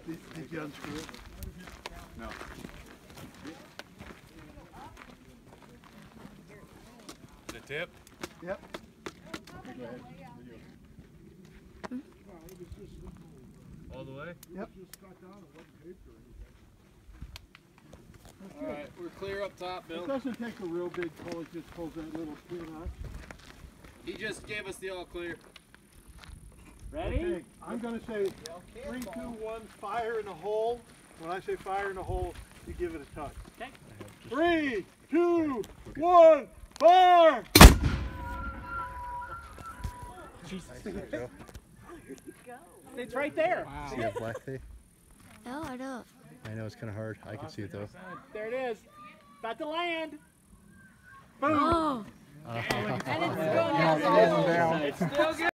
Did you unscrew it? No. The tip? Yep. Okay, go ahead. All the way? Yep. All right, we're clear up top, Bill. It doesn't take a real big pull, it just pulls that little pin out. He just gave us the all clear. Ready? Okay, I'm going to say 3, 2, 1, fire in the hole. When I say fire in the hole, you give it a touch. Okay. 3, 2, 1, fire! Jesus. It's right there. Wow. See that black thing? No, I don't. I know it's kind of hard. I can see it though. There it is. About to land. Oh. And it's Yeah, going down. down. It's still good.